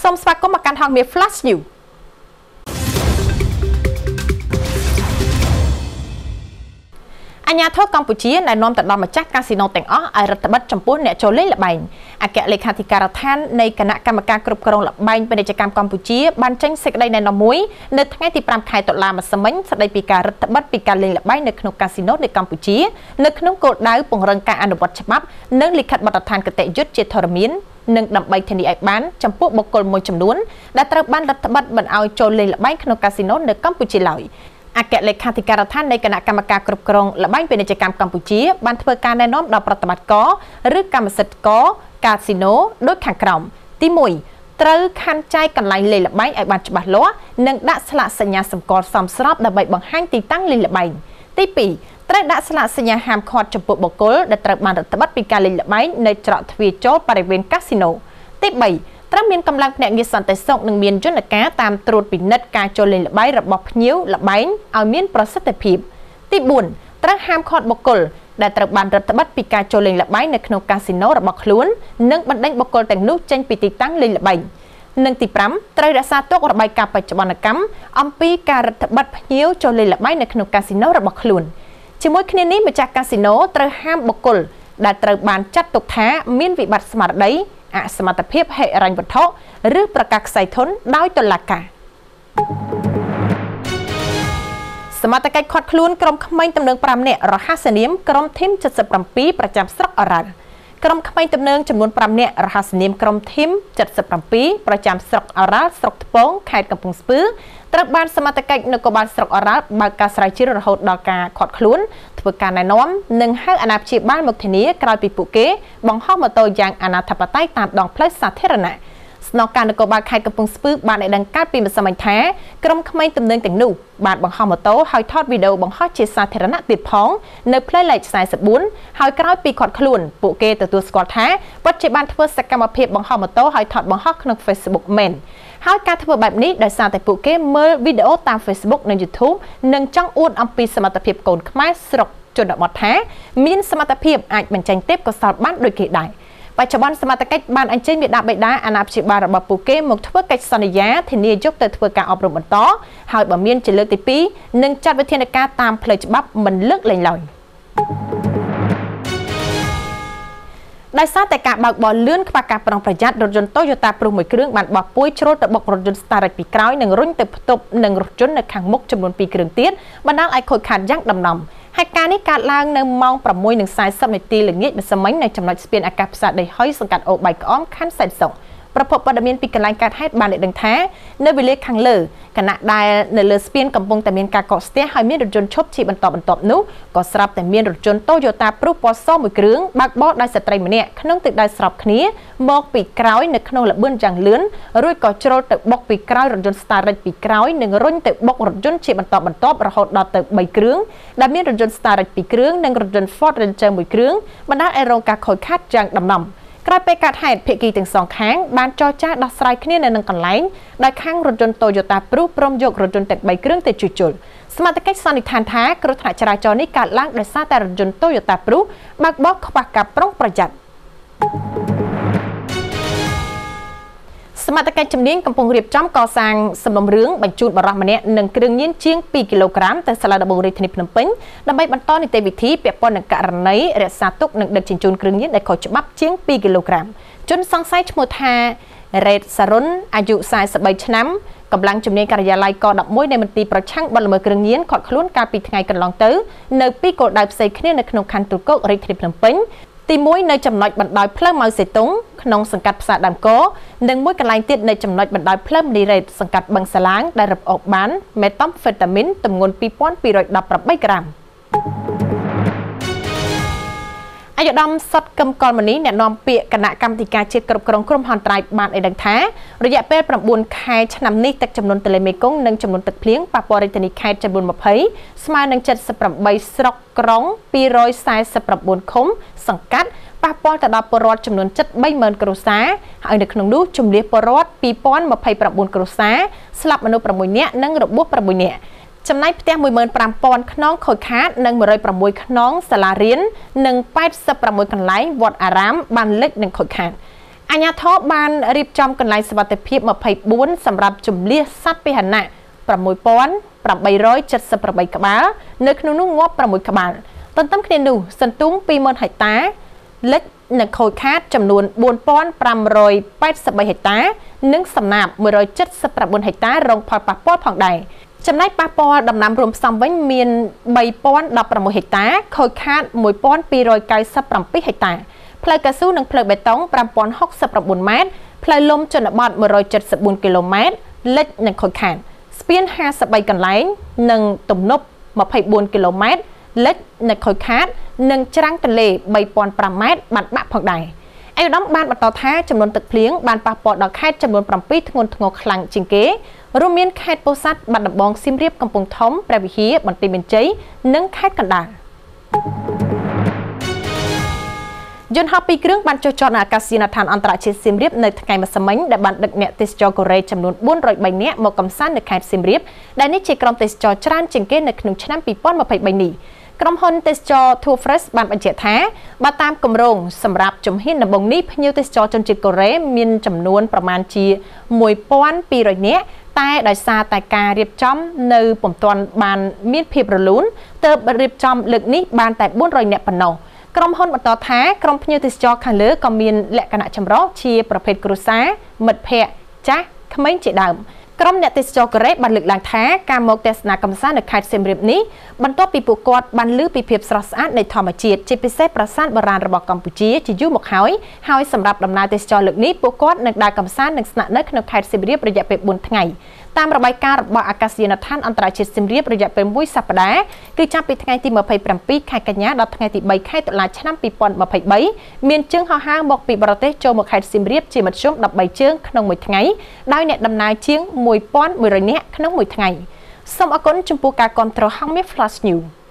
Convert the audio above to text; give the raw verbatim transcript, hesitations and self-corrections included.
សូមស្វាគមន៍មកកាន់ហងមាស Flash News អញ្ញាធិកម្ពុជាណែនាំទៅដល់ម្ចាស់កាស៊ីណូទាំងអស់ឲ្យរដ្ឋបិទចំពោះអ្នកចូលលេងល្បែងអគ្គលេខាធិការដ្ឋាននៃគណៈកម្មការគ្រប់គ្រងល្បែងពាណិជ្ជកម្មកម្ពុជាបានចេញសេចក្តីណែនាំមួយនៅថ្ងៃទី5ខែតុលាម្សិលមិញស្តីពីការរដ្ឋបិទពីការលេងល្បែងនៅក្នុងកាស៊ីណូនៅកម្ពុជានៅក្នុងគោលដៅពង្រឹងការអនុវត្តច្បាប់និងលិខិតបទដ្ឋានគតិយុត្តជាធរមាននិងដើម្បីធានាឲ្យបានចំពោះបុគ្គលមួយចំនួនដែលត្រូវបានរដ្ឋបិទមិនឲ្យចូលលេងល្បែងក្នុងកាស៊ីណូនៅកម្ពុជាឡើយអគ្គលេខាធិការដ្ឋាននៃគណៈកម្មការគ្រប់គ្រងល្បែងពាណិជ្ជកម្មកម្ពុជាបានធ្វើការណែនាំដល់ប្រតិបត្តិការឬកម្មសិទ្ធិករកាស៊ីណូដូចខាងក្រោមទីមួយត្រូវខណ្ឌចែកកន្លែងលេងល្បែងឲ្យបានច្បាស់លាស់និងដាក់ស្លាកសញ្ញាសម្គាល់សមស្របដើម្បីបង្ហាញទីតាំងលេងល្បែងទីពីរត្រូវដាក់ស្លាកសញ្ញាហាមឃាត់ចំពោះបុគ្គលដែលត្រូវបានរដ្ឋបិទពីការលេងល្បែងនៅច្រកទ្វារចូលបរិវេណកាស៊ីណូទីបីត្រូវមានកម្លាំងភ្នាក់ងារសន្តិសុខនិងមានយន្តការតាមត្រួតពិនិត្យការចូលលេងល្បែងរបស់ភ្ញៀវល្បែងឲ្យមានប្រសិទ្ធភាពទីបួនត្រូវហាមឃាត់បុគ្គលដែលត្រូវបានរដ្ឋបិទពីការចូលលេងល្បែងនៅក្នុងកាស៊ីណូរបស់ខ្លួននិងបណ្តេញបុគ្គលទាំងនោះចេញពីទីតាំងលេងល្បែងនិងទីប្រាំត្រូវរក្សាទុករបាយការណ៍បច្ចុប្បន្នកម្មអំពីការរដ្ឋបិទភ្ញៀវចូលលេងល្បែងនៅក្នុងកាស៊ីណូរបស់ខ្លួនជាមួយគ្នានេះម្ចាស់កាស៊ីណូត្រូវហាមបុគ្គលដែលត្រូវបានចាត់ទុកថាមានវិបត្តិស្មារតីអសមត្ថភាពហិរញ្ញវត្ថុឬប្រកាសខ្សែធនដោយតុលាការសមត្ថកិច្ចឃាត់ខ្លួនក្រុមក្មេងទំនើង5នាក់រហស្សនាមក្រុមធីម七សិបbảyប្រចាំស្រុកអរ៉ាល់ក្រុមក្មេងទំនើងចំនួន5នាក់រហស្សនាមក្រុមធីម七សិបbảyប្រចាំស្រុកអរ៉ាល់ស្រុកថ្ពងខេត្តកំពង់ស្ពឺត្រូវបានសមត្ថកិច្ចនគរបាលស្រុកអរ៉ាល់បើកការស្រាវជ្រាវរហូតដល់ការឃាត់ខ្លួនធ្វើការណែនាំនិងហៅអាណាព្យាបាលមកធានាក្រោយពីពួកគេបង្ហោះម៉ូតូយ៉ាងអនាធិបតេយ្យតាមដងផ្លូវសាធារណៈស្នងការនគរបាលខេត្តកំពង់ស្ពឺបានឲ្យដឹងការពីម្សិលមិញថាក្រុមក្មេងទំនើងទាំងនោះបានបង្ហោះម៉ូតូហើយថតវីដេអូបង្ហោះជាសាធារណៈទៀតផងនៅផ្លូវលេខสี่สิบสี่ហើយក្រោយពីឃាត់ខ្លួនពួកគេទទួលស្គាល់ថាពិតជាបានធ្វើសកម្មភាពបង្ហោះម៉ូតូហើយថតបង្ហោះក្នុង Facebook មែនហើយការធ្វើបែបនេះដោយសារតែពួកគេមើលវីដេអូតាម Facebook និង YouTube និងចង់អួតអំពីសមត្ថភាពកូនខ្មែរស្រុកជនបទថាមានសមត្ថភាពអាចបញ្ចេញទេពកោសល្យបានដូចគេដែរបច្ចុប្បន្នសមត្ថកិច្ចបានអញ្ជើញមេដាបេដាអាណាព្យាបាលរបស់ពួកគេមកធ្វើកិច្ចសន្យាធានាយកទៅធ្វើការអប់រំបន្តហើយបើមានជាលើកទីពីរនឹងចាត់វិធានការតាមផ្លូវច្បាប់មិនលើកលែងឡើយដោយសារតែការបើកបរលឿនខ្វះការប្រុងប្រយ័ត្នរថយន្ត Toyota Prius មួយគ្រឿងបានបោះពួយជ្រុលទៅបុករថយន្ត Starrex ពីក្រោយនិងរុញទៅផ្ទប់នឹងរថយន្តនៅខាងមុខចំនួនពីរគ្រឿងទៀតបណ្ដាលឲ្យខូចខាតយ៉ាងដំណំហេតុការណ៍នេះកើតឡើងនៅម៉ោងប្រាំមួយសាសនាទីល្ងាចម្សិលមិញនៅចំណុចស្ពានអាកាសផ្សារដីហុយសង្កាត់អូបាយក្អមខណ្ឌសែនសុខប្រភពព័ត៌មានពីកន្លែងកើតហេតុបានឲ្យដឹងថានៅវេលាខាងលើគណៈដែលនៅលើស្ពានកំពុងតែមានការកកស្ទះហើយមានរថយន្តឈប់ជាបន្តបន្ទាប់នោះក៏ស្រាប់តែមានរថយន្ត Toyota Prius ពណ៌សមួយគ្រឿងបើកបរដោយស្ត្រីម្នាក់ក្នុងទិសដៅស្របគ្នាមកពីក្រោយនៅក្នុងល្បឿនយ៉ាងលឿនរួចក៏ជ្រុលទៅបុកពីក្រោយរថយន្ត Starrex ពីក្រោយនិងរុញទៅបុករថយន្តជាបន្តបន្ទាប់រហូតដល់ទៅបីគ្រឿងដែលមានរថយន្ត Starrex ពីរគ្រឿងនិងរថយន្ត Ford Ranger មួយគ្រឿងបណ្ដាលឲ្យរងការខូចខាតយ៉ាងដំណំក្រោយពេលកាត់ហេតុភាគីទាំងសងខាងបានចរចាដោះស្រាយគ្នានៅនឹងកន្លែងដោយខាងរថយន្ត Toyota Prius ព្រមយករថយន្តទាំងបីគ្រឿងទៅជួសជុលសមត្ថកិច្ចសន្និដ្ឋានថាគ្រោះថ្នាក់ចរាចរណ៍នេះកើតឡើងដោយសារតែរថយន្ត Toyota Prius បើកបរខ្វះការប្រុងប្រយ័ត្នសមត្ថកិច្ចជំនាញកំពុងរៀបចំកសាងសំណុំរឿងបញ្ជូនបរិះម្នាក់និងគ្រឿងញៀនជាងពីរគីឡូក្រាមទៅសាលាដំបងរាជធានីភ្នំពេញដើម្បីបន្តនីតិវិធីពាក់ព័ន្ធនឹងករណីរក្សាទុកនិងដឹកជញ្ជូនគ្រឿងញៀនដែលខុសច្បាប់ជាងពីរគីឡូក្រាមជនសង្ស័យឈ្មោះថារ៉េតសារុនអាយុសាសបីឆ្នាំកម្លាំងជំនាញការិយាល័យកដប់មួយនៃមន្ទីរប្រឆាំងបទល្មើសគ្រឿងញៀនខាត់ខ្លួនកាលពីថ្ងៃកន្លងទៅនៅពីគោលដៅផ្សេងគ្នានៅក្នុងខណ្ឌទូលគោករាជធានីភ្នំពេញទីមួយនៅចំណុចបណ្ដោយផ្លូវម៉ៅសេតុងក្នុងសង្កាត់ផ្សារដើមកនិងមួយកន្លែងទៀតនៅចំណុចបណ្ដោយផ្លូវមនីរ៉េតសង្កាត់បឹងសាឡាងដែលរឹបអូសបានមេតាំហ្វេតាមីនទម្ងន់ពីរពាន់ពីររយដប់ប្រាំបីក្រាមអាយុដំសុតកឹមកុលមនីអ្នកនាំពាក្យគណៈកម្មាធិការជាតិគ្រប់គ្រងគ្រោះមហន្តរាយបានឲ្យដឹងថារយៈពេលប្រាំបួនខែឆ្នាំនេះទឹកចំនួនទន្លេមេគង្គនិងចំនួនទឹកភ្លៀងប៉ះពាល់រាជធានីខេត្តចំនួនยี่สิบស្មើនឹង七สิบแปดស្រុកក្រុងពីររយសែសិបเก้าឃុំសង្កាត់ប៉ះពាល់ទៅដល់ពលរដ្ឋចំនួនជិតបីម៉ឺនគ្រួសារហើយនៅក្នុងនោះជំនះពលរដ្ឋពីរពាន់ยี่สิบเก้าគ្រួសារស្លាប់មនុស្សប្រាំមួយនាក់និងរបួសប្រាំមួយនាក់ចំណែកផ្ទះមួយម៉ឺនប្រាំពាន់ខ្នងខូចខាតនិងមួយរយប្រាំមួយខ្នងសាលារៀននិងแปดสิบหกកន្លែងវត្តអារាមបានលិចនិងខូចខាតអាញាធរបានរៀបចំកន្លែងសវត្ថិភាពម្ភៃបួនសម្រាប់ជំនះសត្វពាហនៈប្រាំមួយពាន់ប្រាំបីរយចិតសិបប្រាំបីក្បាលនៅក្នុងនោះងាប់ប្រាំមួយក្បាលទន្ទឹមគ្នានោះសន្ទូងពីរម៉ឺនហិកតាលិចនិងខូចខាតចំនួនបួនពាន់ប្រាំរយប៉ែតសិបបីហិកតានិងសំណាបមួយរយចិតសិបប្រាំបួនហិកតារងផលប៉ះពាល់ផងដែរចំណែកប៉ះពាល់ដំណាំរួមផ្សំវិញមានបីពាន់ដប់ប្រាំមួយហិកតាខូចខាតមួយពាន់ពីររយកៅសិបប្រាំពីរហិកតាផ្លូវកៅស៊ូនិងផ្លូវបេតុងប្រាំពាន់ហុកសិបប្រាំបួនម៉ែត្រផ្លូវលំជនបទមួយរយចិតសិបបួនគីឡូម៉ែត្រលិចនិងខូចខាតស្ពានហាសិបបីកន្លែងនិងទំនប់ម្ភៃបួនគីឡូម៉ែត្រលិចនិងខូចខាតនិងច្រាំងទន្លេបីពាន់ប្រាំម៉ែត្របានបាក់ផងដែរឯកឧត្តមបានបន្តថាចំនួនទឹកភ្លៀងបានប៉ះពាល់ដល់ខេត្តចំនួនប្រាំពីរធ្ងន់ធ្ងរខ្លាំងជាងគេរួមមានខេត្តពោធិ៍សាត់បាត់ដំបងសៀមរាបកំពង់ធំព្រះវិហារបន្ទាយមានជ័យនិងខេត្តកណ្ដាលយន្តហោះពីរគ្រឿងបានចុះចតនៅអាកាសយានដ្ឋានអន្តរជាតិសៀមរាបនៅថ្ងៃម្សិលមិញដែលបានដឹកអ្នកទេសចរកូរ៉េចំនួនបួនរយបីនាក់មកកំសាន្តនៅខេត្តសៀមរាបដែលនេះជាក្រុមទេសចរច្រើនជាងគេនៅក្នុងឆ្នាំពីរពាន់ម្ភៃបីនេះក្រុមហ៊ុនទេសចរ Tour Fresh បានបញ្ជាក់ថាបើតាមគម្រោងសម្រាប់ជំហានដំបូងនេះភ្ញៀវទេសចរជនជាតិកូរ៉េមានចំនួនប្រមាណជាមួយពាន់ពីររយនាក់តែដោយសារតែការរៀបចំនៅពុំទាន់បានមានភាពរលូនទើបរៀបចំលើកនេះបានតែបួនរយនាក់ប៉ុណ្ណោះក្រុមហ៊ុនបន្តថាក្រុមភ្ញៀវទេសចរខាងលើក៏មានលក្ខណៈចម្រុះជាប្រភេទគ្រួសារមិត្តភ័ក្តិចាស់ក្មេងជាដើមក្រុមអ្នកទេសចរកូរ៉េបានលើកឡើងថាការមកទស្សនាកម្សាន្តនៅខេត្តសៀមរាបនេះបន្ទាប់ពីពួកគាត់បានឮពីភាពស្រស់ស្អាតនៃធម្មជាតិជាពិសេសប្រាសាទបុរាណរបស់កម្ពុជាជាយូរមកហើយហើយសម្រាប់ដំណើរទេសចរលើកនេះពួកគាត់នឹងដើរកម្សាន្តនិងស្នាក់នៅក្នុងខេត្តសៀមរាបរយៈពេលបួនថ្ងៃតាមរបាយការណ៍របស់អាកាសយានដ្ឋានអន្តរជាតិសៀមរាបរយៈពេលមួយសប្តាហ៍គឺចាប់ពីថ្ងៃទីម្ភៃប្រាំពីរខែកញ្ញាដល់ថ្ងៃទីបីខែតុលាឆ្នាំពីរពាន់ម្ភៃបីមានជើងហោះហើរមកពីបរទេសចូលមកខេត្តសៀមរាបជាមធ្យមដប់បីជើងក្នុងមួយថ្ងៃដោយអ្នកដំណើរជាងមួយពាន់មួយរយនាក់ក្នុងមួយថ្ងៃសូមអរគុណចំពោះការគាំទ្រហងមាស Flash News